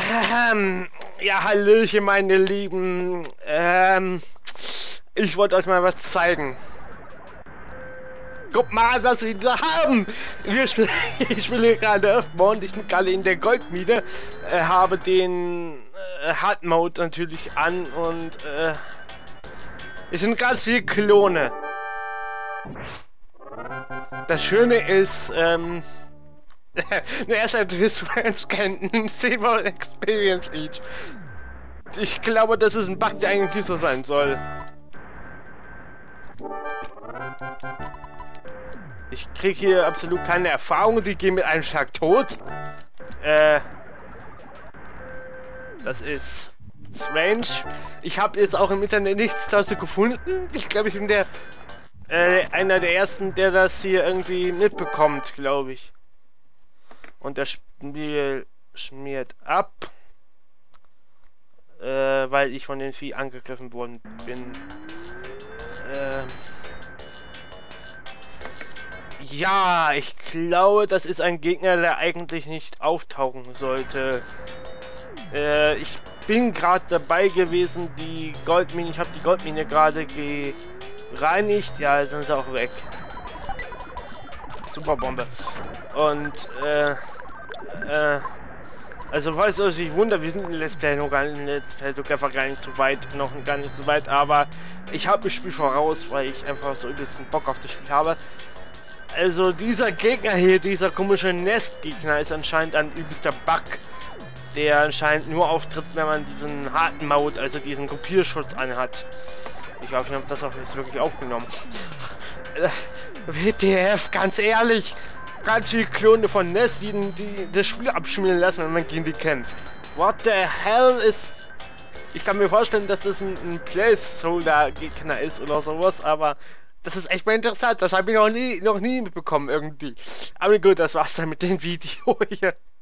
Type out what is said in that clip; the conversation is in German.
Ja, Hallöchen, meine Lieben. Ich wollte euch mal was zeigen. Guck mal, was wir da haben. Ich spiele gerade Earthbound, ich bin gerade in der Goldmine, habe den Hard Mode natürlich an und es sind ganz viele Klone. Das Schöne ist, er ist ein Friends-Scan, Silver Experience each. Ich glaube, das ist ein Bug, der eigentlich nicht so sein soll. Ich kriege hier absolut keine Erfahrung, die gehen mit einem Schlag tot. Das ist strange. Ich habe jetzt auch im Internet nichts dazu gefunden. Ich glaube, ich bin der einer der ersten, der das hier irgendwie mitbekommt, glaube ich. Und das Spiel schmiert ab, weil ich von den Vieh angegriffen worden bin. Ja, ich glaube, das ist ein Gegner, der eigentlich nicht auftauchen sollte. Ich bin gerade dabei gewesen, die Goldmine, ich habe die Goldmine gerade gereinigt. Ja, sind sie auch weg. Super Bombe. Und, also falls ihr euch wundert, wir sind in Let's Play noch gar nicht so weit, aber ich habe das Spiel voraus, weil ich einfach so übelsten Bock auf das Spiel habe. Also dieser Gegner hier, dieser komische Nestgegner, ist anscheinend ein übelster Bug, der anscheinend nur auftritt, wenn man diesen harten Mode, also diesen Kopierschutz anhat. Ich glaube, ich habe das auch jetzt wirklich aufgenommen. WTF, ganz ehrlich, ganz viele Klone von Nest, die das Spiel abschmieren lassen, wenn man gegen die kämpft. What the hell ist... Ich kann mir vorstellen, dass das ein Placeholder-Gegner ist oder sowas, aber das ist echt mal interessant. Das habe ich noch nie mitbekommen irgendwie. Aber gut, das war's dann mit dem Video hier.